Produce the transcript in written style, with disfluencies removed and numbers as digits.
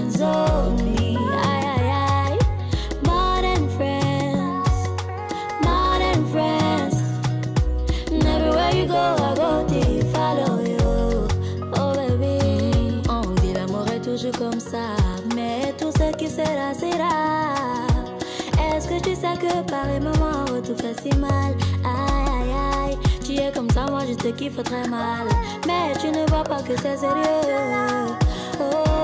friends only. Aye, aye, aye. More than friends, more than friends. And everywhere you go, I go to follow you. Oh baby, on dit l'amour est toujours comme ça, mais tout ce qui sera, sera. Est-ce que tu sais que par un moment tout fait si mal? Aïe aïe aïe, tu es comme ça, moi je te kiffe très mal, mais tu ne vois pas que c'est sérieux. Oh